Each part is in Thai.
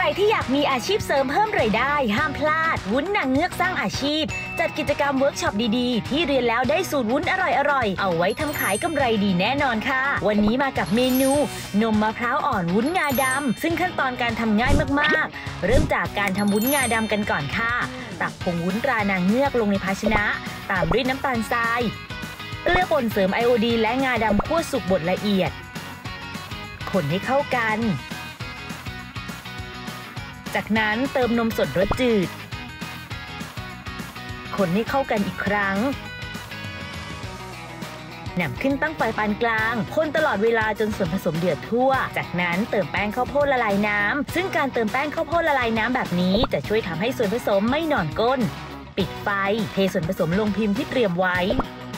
ที่อยากมีอาชีพเสริมเพิ่มรายได้ห้ามพลาดวุ้นนางเงือกสร้างอาชีพจัดกิจกรรมเวิร์กช็อปดีๆที่เรียนแล้วได้สูตรวุ้นอร่อยๆเอาไว้ทำขายกำไรดีแน่นอนค่ะวันนี้มากับเมนูนมมะพร้าวอ่อนวุ้นงาดำซึ่งขั้นตอนการทำง่ายมากๆเริ่มจากการทำวุ้นงาดำกันก่อนค่ะตักผงวุ้นตรานางเงือกลงในภาชนะตามด้วยน้ำตาลทรายเกลือป่นเสริมไอโอดีนและงาดำคั่วสุกบดละเอียดคนให้เข้ากันจากนั้นเติมนมสดรสจืดคนให้เข้ากันอีกครั้งนำขึ้นตั้งไฟปานกลางคนตลอดเวลาจนส่วนผสมเดือดทั่วจากนั้นเติมแป้งข้าวโพดละลายน้ำซึ่งการเติมแป้งข้าวโพดละลายน้ำแบบนี้จะช่วยทำให้ส่วนผสมไม่หน่อนก้นปิดไฟเทส่วนผสมลงพิมพ์ที่เตรียมไว้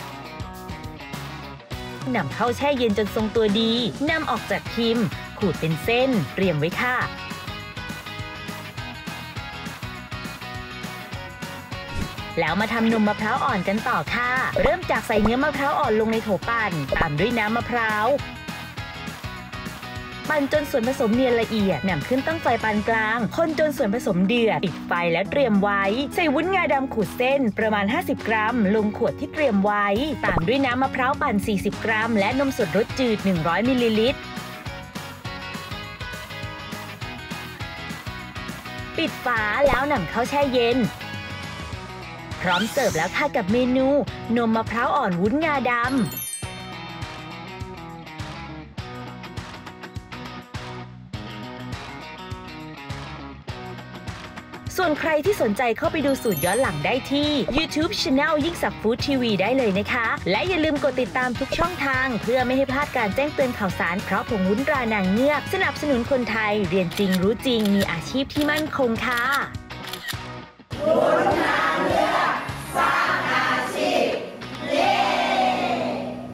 นำเข้าแช่เย็นจนทรงตัวดีนำออกจากพิมพ์ขูดเป็นเส้นเตรียมไว้ค่ะแล้วมาทำนมมะพร้าวอ่อนกันต่อค่ะเริ่มจากใส่เนื้อมะพร้าวอ่อนลงในโถปั่นตามด้วยน้ำมะพร้าวปั่นจนส่วนผสมเนียนละเอียดนำขึ้นตั้งไฟปานกลางคนจนส่วนผสมเดือดปิดไฟแล้วเตรียมไว้ใส่วุ้นงาดำขูดเส้นประมาณ50 กรัมลงขวดที่เตรียมไว้ตามด้วยน้ำมะพร้าวปั่น40 กรัมและนมสดรสจืด100 มิลลิลิตรปิดฝาแล้วนำเข้าแช่เย็นพร้อมเสิร์ฟแล้วค่ะกับเมนูนมมะพร้าวอ่อนวุ้นงาดำส่วนใครที่สนใจเข้าไปดูสูตรย้อนหลังได้ที่ YouTube Channel ยิ่งศักดิ์ฟู้ดทีวีได้เลยนะคะและอย่าลืมกดติดตามทุกช่องทางเพื่อไม่ให้พลาดการแจ้งเตือนข่าวสารเพราะผงวุ้นตรานางเงือกสนับสนุนคนไทยเรียนจริงรู้จริงมีอาชีพที่มั่นคงค่ะ